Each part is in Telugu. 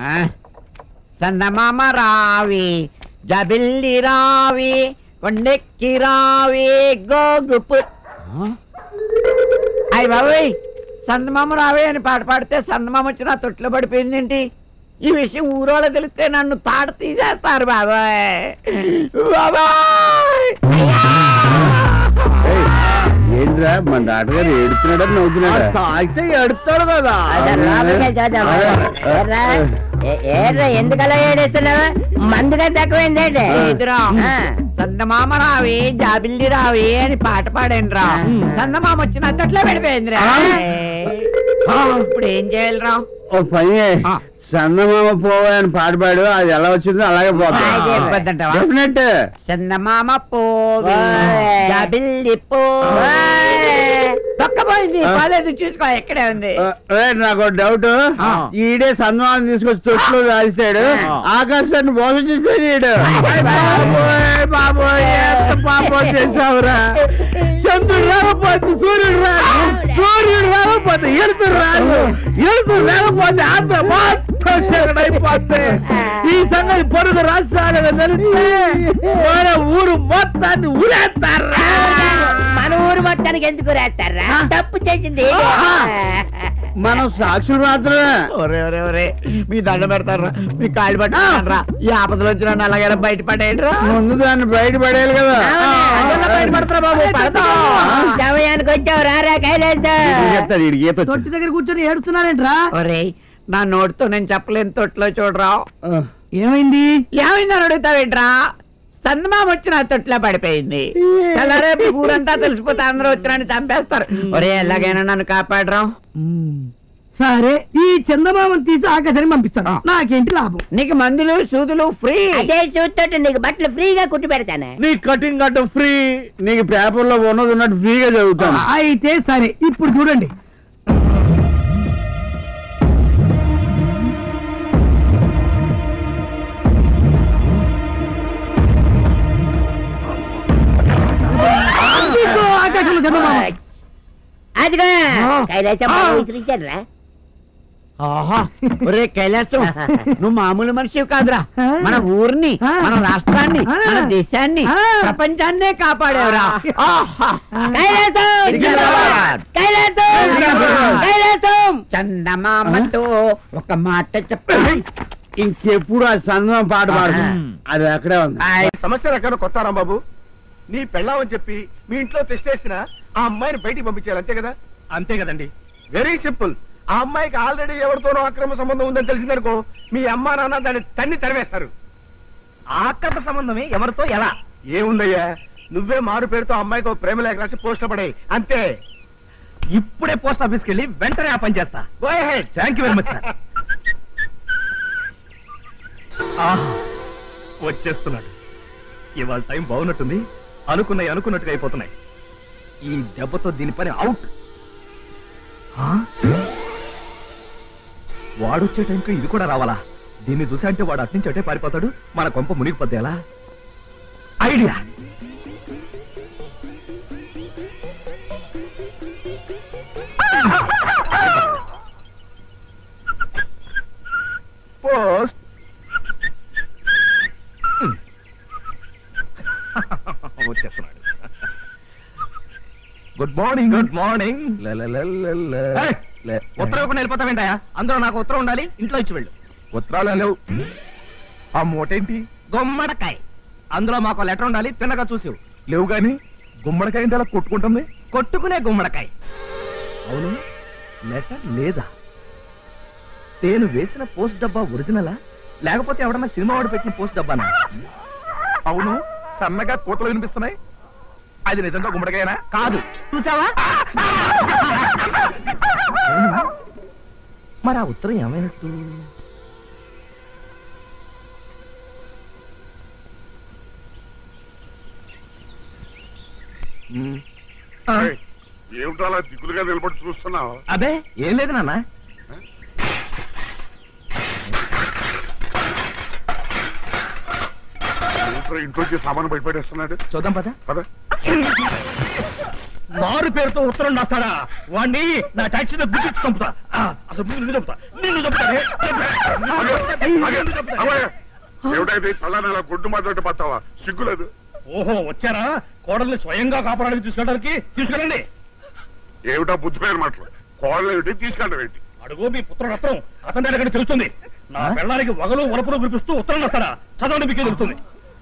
చందమామ రావి జబిల్లి రావి కొండెక్కి రావి గోగుపు. అయ్య బాబోయ్, చందమామ రావి అని పాట పాడితే చందమామ వచ్చి నా తొట్లో పడిపోయిందేంటి? ఈ విషయం ఊరోళ్ళ తెలిస్తే నన్ను తాట తీసేస్తారు బాబాయ్. బాబాయ్ ఏంట్రా మన డాక్టర్ గారు ఏడుతున్నాడని నవ్వుతున్నాడా? తాగితే ఏడుతాడు కదా. ఎందుకలా ఏడుస్తున్నావా? మందుగా తక్కువైందే. చందమామ రావి జాబిల్లి రావి అని పాట పాడాను రా. చందమామ వచ్చి నా తొట్లో పడిపోయింది రా. ఇప్పుడు ఏం చేయాలి రా? ఓ పని, చందమామ పోవని పాట పాడు, అది ఎలా వచ్చిందో అలాగే పోతాడు. చందమామ పోవి జాబిల్లి పోయింది. కాలేదు, చూసుకో ఎక్కడే ఉంది. నాకు డౌట్, ఈడే చందమామ తీసుకొచ్చి తొట్లో రాశాడు, ఆకాశాన్ని మోసం చేశాడు ఈడు. బాబోయ్ పాపం చేసావురా. చంద్రుడు రాకపోతే సూర్యుడు రాదు, సూర్యుడు రాకపోతే ఎడుతుడు రాదు, ఎడుతుడు రాకపోతే అంత మొత్తం అయిపోతే ఈ సంగతి పొరుగు రాష్ట్రాలుగా తెలిస్తే మన ఊరు మొత్తాన్ని ఊరేస్తారా? మన ఊరు మొత్తానికి ఎందుకు ఊరేస్తారా? తప్పు చేసింది మనం సాక్షులు మాత్రమే. ఒరే మీ దండ పెడతారా, మీ కాళ్ళు పట్టుకుంటారా? ఈ ఆపదలు వచ్చిన అలాగే బయట పడేయండి రా. ముందు దాన్ని బయట పడేయాలి కదా. బయట పడతారా బాబు? సమయానికి వచ్చావు రారా కైలాసం. తొట్టి దగ్గర కూర్చొని ఏడుస్తున్నారేంట్రా? ఒరే నా నోటితో నేను చెప్పలేని తొట్లో చూడరా. ఏమైంది? ఏమైందని అడుగుతావేంట్రా? చందమామ వచ్చి నా తొట్లో పడిపోయింది. రేపు ఊరంతా తెలిసిపోతే అందరూ వచ్చిన చంపేస్తారు. ఒరే ఎలాగైనా నన్ను కాపాడరా. సరే, ఈ చందమామని తీసి ఆకాశానికి పంపిస్తాను, నాకేంటి లాభం? నీకు మందులు సూదులు ఫ్రీ. అదే చూస్తుంటే నీకు బట్టలు ఫ్రీగా కుట్టి పెడతాను. నీకు కటింగ్ కట్టం ఫ్రీ, నీకు పేపర్ లో ఉన్నది ఉన్నట్టు ఫ్రీగా చదువుతాను. అయితే సరే, ఇప్పుడు చూడండి. అదిగా కైలాసం విసిరించాను రా. ఒరే కైలాసం, నువ్వు మామూలు మనిషివి కాదురా. మన ఊరిని, మన రాష్ట్రాన్ని, మన దేశాన్ని, ప్రపంచాన్నే కాపాడేవరా. చందమామతో ఒక మాట చెప్పండి. ఇంకెప్పుడు ఆ చందమామ పాట పాడు, అది అక్కడే ఉంది. సమస్య ఎక్కడ కొత్త రాంబాబు, నీ పెళ్ళామని చెప్పి మీ ఇంట్లో టెస్ట్ చేసిన ఆ అమ్మాయిని బయటికి పంపించాలి, అంతే కదా? అంతే కదండి. Very simple. ఆ అమ్మాయికి ఆల్రెడీ ఎవరితోనో అక్రమ సంబంధం ఉందని తెలిసిందనుకో, మీ అమ్మా నాన్న దాన్ని తన్ని తరివేస్తారు. అక్రమ సంబంధమే ఎవరితో ఎలా? ఏముందయ్యా, నువ్వే మారు పేరుతో అమ్మాయికి ప్రేమ లేఖ రాసి పోస్ట్ పడాయి, అంతే. ఇప్పుడే పోస్ట్ ఆఫీస్కి వెళ్ళి వెంటనే ఆ పని చేస్తా. Thank you very much sir. వచ్చేస్తున్నాడు. ఇవాళ టైం బాగున్నట్టుంది. అనుకున్నట్టుగా అయిపోతున్నాయి. ఈ దెబ్బతో దీని పని అవుట్. వాడొచ్చే టైంకి ఇది కూడా రావాలా? దీన్ని చూసా అంటే వాడు అట్నుంచి అటే పారిపోతాడు, మన కొంప మునిగిపోద్ది. ఎలా? ఐడియా. పోస్ట్. వచ్చేస్తున్నాడు. Good morning. Good morning. ఉత్తరం కూడా వెళ్ళిపోతావేంటాయా? అందులో నాకు ఉత్తరం ఉండాలి, ఇంట్లో ఇచ్చి వెళ్ళు. ఉత్తరాలు లేవు. ఆ మూటేంటి? గుమ్మడికాయ. అందులో మాకు లెటర్ ఉండాలి, తిన్నగా చూసావు. లేవు గాని గుమ్మడికాయ అలా కొట్టుకుంటుంది. కొట్టుకునే గుమ్మడికాయ. అవును, లెటర్ లేదా? నేను వేసిన పోస్ట్ డబ్బా ఒరిజినలా, లేకపోతే ఎవడన్నా సినిమా వాడు పెట్టిన పోస్ట్ డబ్బానా? అవును, సన్నగా కూతలు వినిపిస్తున్నాయి. అది నిజంగా గుమ్మడికాయనా? కాదు. చూసావా? మరి ఆ ఉత్తరం ఏమైనట్టు? ఏమిటో అలా దిగులుగా నిలబడి చూస్తున్నావు? అదే ఏం లేదు నాన్న. ఇంట్లోకి సామాను బయటపడేస్తున్నాడు. చూద్దాం పద. పద. మారు పేరుతో ఉత్తరం రాస్తాడా? వాడిని నా టాక్సీలో గుర్తించి చంపుతా. అసలు నిన్ను చంపుతా. ఏమిటైతే పలానా గుడ్డు మాత్రం పత్తావా సిగ్గులేదు. ఓహో వచ్చారా? కోడల్ని స్వయంగా కాపాడానికి తీసుకెళ్ళడానికి తీసుకెళ్ళండి. ఏమిటా బుద్ధి పేరు మాటలు? కోడలు ఏమిటి తీసుకెళ్ళడం ఏంటి? అడుగు మీ పుత్రుడు అతని దగ్గర తెలుస్తుంది. నా పిల్లలకి వగలు వలపులు కురిపిస్తూ ఉత్తరం వస్తారా? చదవండి, మీకే తెలుస్తుంది.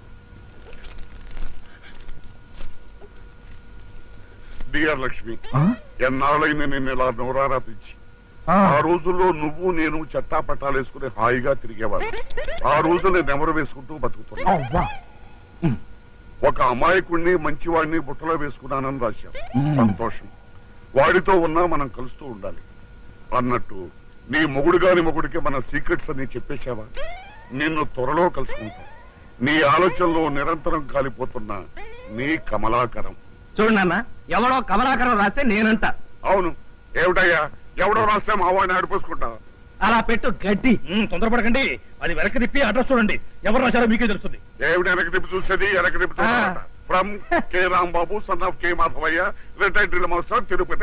డియర్ లక్ష్మి, ఎన్నాళ్ళైంది నిన్ను ఇలా నోరారా పిలిచి. ఆ రోజుల్లో నువ్వు నేను చట్టా పట్టాలు వేసుకుని హాయిగా తిరిగేవాడు. ఆ రోజు నేను నెమరు వేసుకుంటూ బతుకుతున్నా. ఒక అమాయకుడిని మంచివాడిని బుట్టలో వేసుకున్నానని రాశాం. సంతోషం. వాడితో ఉన్నా మనం కలుస్తూ ఉండాలి అన్నట్టు నీ మొగుడు గాని మొగుడికి మన సీక్రెట్స్ అన్ని చెప్పేశావా? నిన్ను త్వరలో కలుసుకుంటాం. నీ ఆలోచనలో నిరంతరం కాలిపోతున్నా నీ కమలాకరం. చూడన్నా, ఎవడో కమలాకరం రాస్తే నేనంట. అవును, ఏమిటయ్యా ఎవడో రాస్తే మా వాడిని ఆడిపోసుకుంటా. అలా పెట్టు గడ్డి. తొందరపడకండి, అది వెనక్కి తిప్పి అడ్రస్ చూడండి. ఎవరు రాశారో మీకే తెలుస్తుంది. ఏమిటి వెనక్కి తిప్పి చూసేది? వెనక్కి తిప్పి చూడాలట. From K Rambabu, son of K Madhavayya, retired drill master, Tirupati.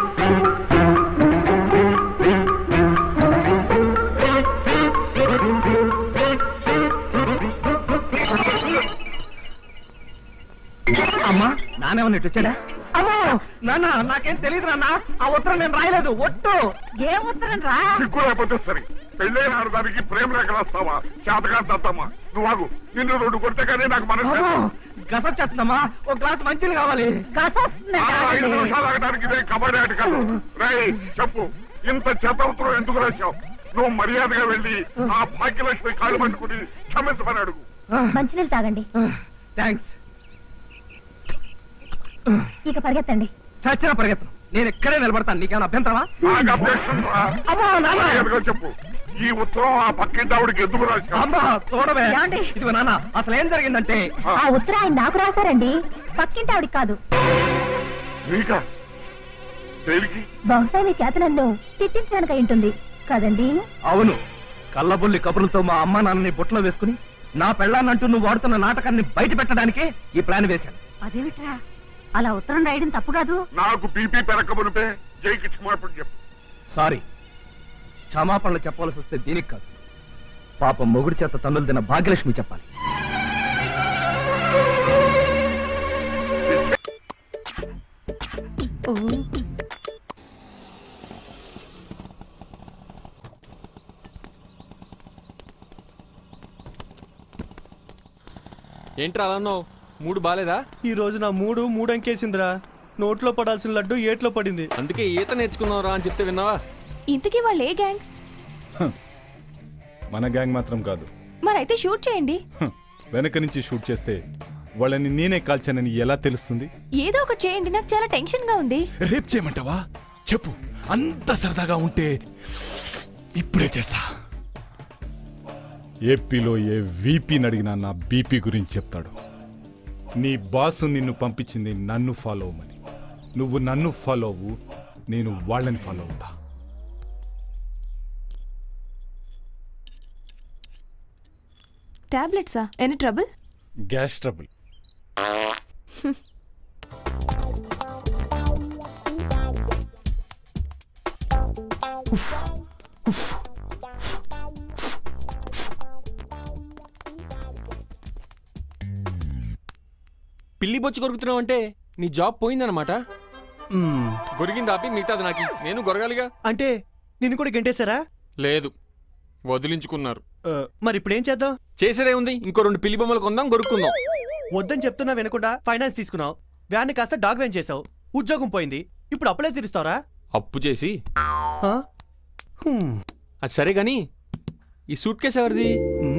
అమ్మా, నానేమన్నా ఇటు వచ్చాడా? అమ్మో నాన్న, నాకేం తెలియదు నాన్న. ఆ ఉత్తరం నేను రాయలేదు. ఒట్టు. ఏ ఉత్తరం రా? సిగ్గు లేకపోతే సరే. పెళ్ళైన ఆడదానికి ప్రేమ లేఖ రాస్తావా? చేతగా దత్తమ్మా నువ్వు ఆగు. నిన్ను 2 కొడితే కానీ నాకు మనసు గసొచ్చేస్తుందమ్మా. ఒక గ్లాస్ మంచిది కావాలి. 5 నిమిషాలు ఆగడానికి ఇదే కబడ్డీ ఆట కాదు. రై చెప్పు, ఇంత చెత్త ఉత్తరం ఎందుకు రాశావు? నువ్వు మర్యాదగా వెళ్ళి ఆ భాగ్యలక్ష్మి కాళ్ళు పట్టుకుని క్షమించమని అడుగు. మంచినీళ్ళు తాగండి. థ్యాంక్స్. ఇక పరిగెత్తండి. చచ్చిన పరిగెత్తను. నేను ఇక్కడే నిలబడతాను. నీకేమైనా అభ్యంతరమా? నాకు అభ్యక్షం రా. మర్యాదగా చెప్పు, ఈ ఉత్తరం ఆ పక్కింటి ఆవిడకి ఎందుకు రాశావు? అమ్మా చూడవే. ఏమండి? ఇదిగో నాన్న, అసలు ఏం జరిగిందంటే ఆ ఉత్తరం ఆయన నాకు రాశారండి, పక్కింటి ఆవిడికి కాదు. నీకా? దేనికి? బహుశా మీ చేత నన్ను తిట్టించడానికి అయి ఉంటుంది కదండి. అవును, కళ్ళబుల్లి కబుర్లతో మా అమ్మ నాన్నని బుట్టలో వేసుకుని నా పెళ్ళాన్నంటూ నువ్వు వాడుతున్న నాటకాన్ని బయట పెట్టడానికే ఈ ప్లాన్ వేశాను. అదేమిట్రా, అలా ఉత్తరం రాయడం తప్పు కాదు. నాకు బీపీ పెరగమునిపే జైకి క్షమాపణ చెప్పు. సారీ, క్షమాపణలు చెప్పవలసి వస్తే దీనికి కాదు, పాపం మొగుడి చేత తన్నులు తిన్న భాగ్యలక్ష్మి చెప్పాలి. ఏంట్రా అలా అన్నావు? మూడు బాలేదా? ఈ రోజు నా మూడు అంకేసిందిరా. నోట్లో పడాల్సిన లడ్డు ఏట్లో పడింది. అందుకే ఈత నేర్చుకున్నావురా అని చెప్తే విన్నావా? ఇంతకీ వాళ్ళు ఏ గ్యాంగ్? మన గ్యాంగ్ మాత్రం కాదు. మరైతే షూట్ చేయండి. వెనక నుంచి షూట్ చేస్తే వాళ్ళని నేనే కాల్చానని ఎలా తెలుస్తుంది? ఏదో ఒకటి చేయండి, నాకు చాలా టెన్షన్ గా ఉంది. రేప్ చేయమంటావా? చెప్పు, అంత సరదాగా ఉంటే ఇప్పుడే చేస్తా. ఏపీలో ఏ వీపీని అడిగినా నా బీపీ గురించి చెప్తాడు. నీ బాసు నిన్ను పంపించింది నన్ను ఫాలో అవ్వమని. నువ్వు నన్ను ఫాలో అవ్వు, నేను వాళ్ళని ఫాలో అవుతా. టాబ్లెట్సా? Any trouble? Gas trouble. పిల్లి బొచ్చి కొరుకుతున్నావు అంటే నీ జాబ్ పోయిందనమాట. గొరిగింది ఆపి మిగతాది నాకి. నేను గొరగాలిగా. అంటే నిన్ను కూడా గంటేశారా? లేదు, వదిలించుకున్నారు. మరి ఇప్పుడేం చేద్దాం? చేసేదే ఉంది, ఇంకో 2 పిల్లి బొమ్మలు కొందాం, గొరుక్కుందాం. వద్దని చెప్తున్నా వినకుండా ఫైనాన్స్ తీసుకున్నావు, వ్యాన్ని కాస్త డాగ్ వ్యాన్ చేసావు, ఉద్యోగం పోయింది, ఇప్పుడు అప్పుడే తీరుస్తావరా? అప్పు చేసి. అది సరే గాని ఈ సూట్ కేసు ఎవరిది?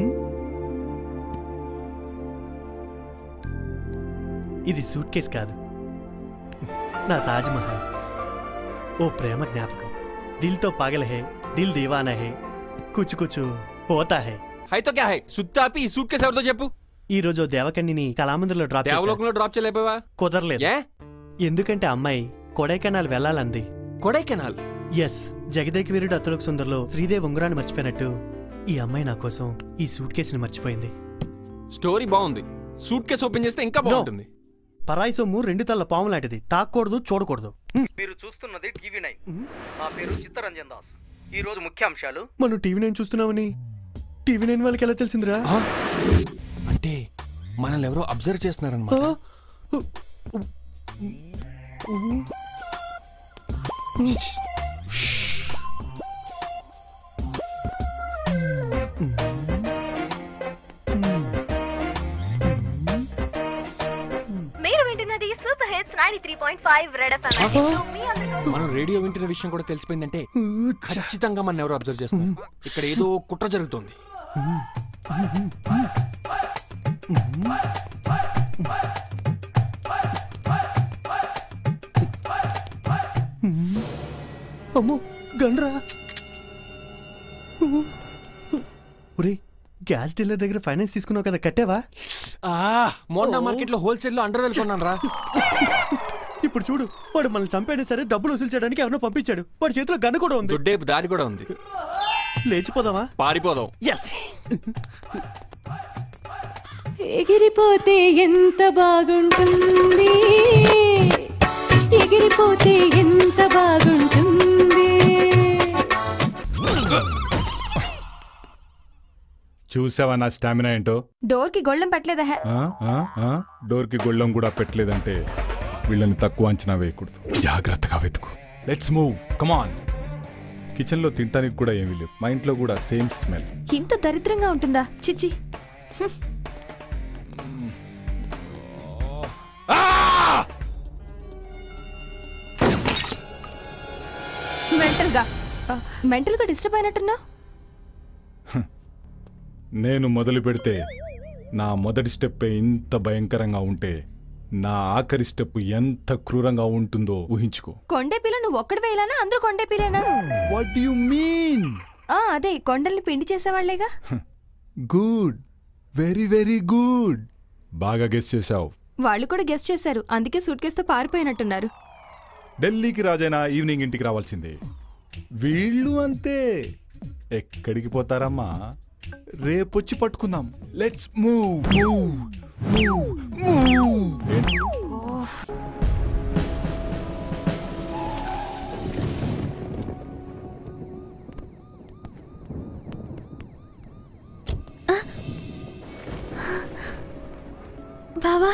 ఇది సూట్ కేసు కాదు, నా తాజ్ మహల్. ఓ ప్రేమ జ్ఞాపకం. దిల్తో పాగల్ హే, దిల్ దీవానా హే, కుచు కుచు హోతా హే. హైతో క్యా హై? సుత్తి ఆపి ఈ సూట్ కేసు ఎవరితో చెప్పు. ఈ రోజు దేవకన్నిని కళామందిర్లో డ్రాప్ చేశా. దేవలోకంలో డ్రాప్ చేయలేకపోయావా? కుదరలేదు. ఎందుకంటే అమ్మాయి కొడైకెనాల్ వెళ్ళాలంది. కొడైకెనాల్? ఎస్. జగదేక వీరుడు అతులకు సుందర్లో శ్రీదేవి ఉంగరాన్ని మర్చిపోయినట్టు ఈ అమ్మాయి నా కోసం ఈ సూట్ కేసుని మర్చిపోయింది. స్టోరీ బాగుంది, సూట్ కేసు ఓపెన్ చేస్తే ఇంకా బాగుంటుంది. పరాయి సొమ్ము 2 తల్ల పాము లాంటిది, తాక్కూడదు, చూడకూడదు. మీరు చూస్తున్నది టీవీ 9. నా పేరు చిత్తరంజన్ దాస్. ఈ రోజు ముఖ్యాంశాలు. మనం టీవీ9 చూస్తున్నామని టీవీ9 వాళ్ళకి ఎలా తెలిసిందిరా? అంటే మనల్ని ఎవరో అబ్జర్వ్ చేస్తున్నారన్నమాట. మీరు వింటున్నది సూపర్ హిట్స్ 93.5 రెడ్ ఎఫ్ఎం. మనం రేడియో వింటున్న విషయం కూడా తెలిసిపోయిందంటే ఖచ్చితంగా మన ఎవరు అబ్జర్వ్ చేస్తున్నారు. ఇక్కడ ఏదో కుట్ర జరుగుతుంది. అమ్మో గండ్రా. ఒరే గ్యాస్ డీలర్ దగ్గర ఫైనాన్స్ తీసుకున్నావు కదా, కట్టావా? మోండా మార్కెట్ లో హోల్సేల్ లో అండర్ కొన్నాను రా. ఇప్పుడు చూడు, వాడు మనల్ని చంపాడు సరే, డబ్బులు వసూలు చేయడానికి ఎవరినో పంపించాడు. వాడి చేతిలో గన్ను కూడా ఉంది. దుడ్డేపు దారి కూడా ఉంది. లేచిపోదామా? పారిపోదాం. ఎస్. ఎగిరిపోతే ఎంత బాగుంటుంది, ఎగిరిపోతే ఎంత బాగుంటుంది. చూసావా నా స్టామినా ఏంటో? డోర్ కి గొళ్ళెం పెట్టలేదా? డోర్ కి గొళ్ళెం కూడా పెట్టలేదంటే వీళ్ళని తక్కువ అంచనా వేయకూడదు. జాగ్రత్తగా వెతుకు. Let's move, come on. కిచెన్ లో తినడానికి కూడా ఏమీ లేవు. మా ఇంట్లో కూడా సేమ్ స్మెల్. ఇంత దరిద్రంగా ఉంటుందా? చిచి. మెంటల్ గా డిస్టర్బ్ అయినట్టున్నా. నేను మొదలు పెడితే నా మొదటి స్టెప్ ఇంత భయంకరంగా ఉంటే నా ఆఖరి స్టెప్ ఎంత క్రూరంగా ఉంటుందో ఊహించుకో. కొండేపిల్ల నువ్వు ఒక్కడి వేయాలనా? అందరూ కొండేపిల్లేనా? What do you mean? అదే కొండల్ని పిండి చేసేవాళ్లేగా. Good, very very good. బాగా గెస్ చేశావు. వాళ్ళు కూడా గెస్ చేశారు, అందుకే సూట్ కేసుతో పారిపోయినట్టున్నారు. ఢిల్లీకి రాజైనా ఈవినింగ్ ఇంటికి రావాల్సిందే. వీళ్ళు అంతే. ఎక్కడికి పోతారమ్మా? రేపొచ్చి పట్టుకుందాం. Let's move move move move. బావా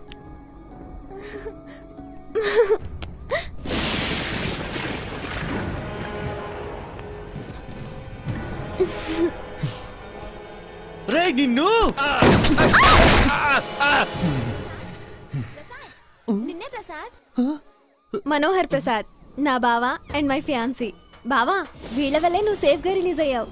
రే నిన్ను. నిన్నే ప్రసాద్. మనోహర్ ప్రసాద్ నా బావా అండ్ మై ఫియాన్సీ. బావా వీళ్ళ వల్లే నువ్వు సేఫ్ గా రిలీజ్ అయ్యావు.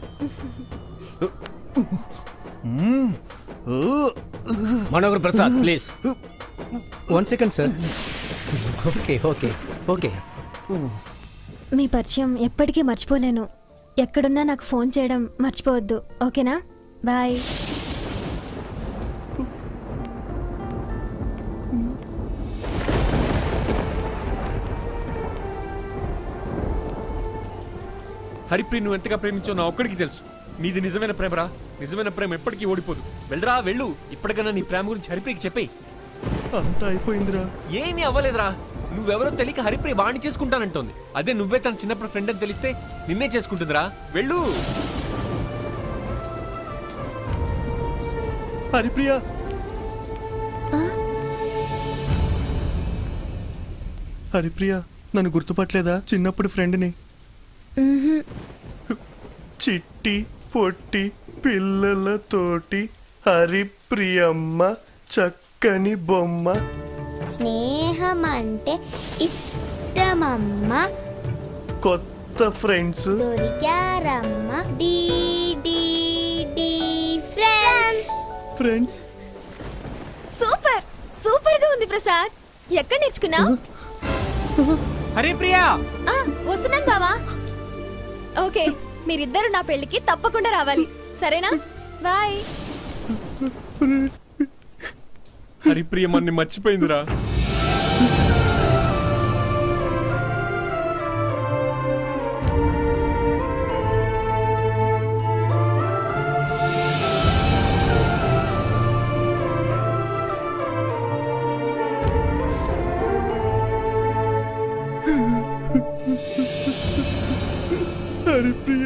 Manohar Prasad please 1 second sir. Okay okay okay. మీ పరిచయం ఎప్పటికీ మర్చిపోలేను. ఎక్కడున్నా నాకు ఫోన్ చేయడం మర్చిపోవద్దు, ఓకేనా? బాయ్. హరిప్రియ నువ్వు ఎంతగా ప్రేమించావు నా ఒక్కడికి తెలుసు. నీది నిజమైన ప్రేమరా. నిజమైన ప్రేమ ఎప్పటికీ ఓడిపోదు. వెళ్ళరా వెళ్ళు. ఇప్పటికన్నా నీ ప్రేమ గురించి హరిప్రియకి చెప్పే. అంతా అయిపోయిందిరా. ఏమీ అవ్వలేదురా. నువ్వెవరో తెలియక హరిప్రియ వాణ్ణి చేసుకుంటానంటోంది. అదే నువ్వే తన చిన్నప్పుడు ఫ్రెండ్ అని తెలిస్తే నిన్నే చేసుకుంటుందిరా. వెళ్ళు. హరిప్రియ, హరిప్రియ నన్ను గుర్తుపట్టలేదా? చిన్నప్పుడు ఫ్రెండ్ని. చిట్టి పొట్టి పిల్లలతోటి హరిప్రియమ్మ చక్కని బొమ్మ. స్నేహం అంటే ఇష్టమమ్మ. కొత్త ఫ్రెండ్స్ దొరికారమ్మ. D D D friends. Friends. Super super గా ఉంది ప్రసాద్. ఎక్కడ నేర్చుకున్నావు? హరిప్రియ వస్తున్నాను బావా. ఓకే మీరిద్దరు నా పెళ్లికి తప్పకుండా రావాలి, సరేనా? బాయ్. హరిప్రియ మన్ని మర్చిపోయిందిరా. హరిప్రియ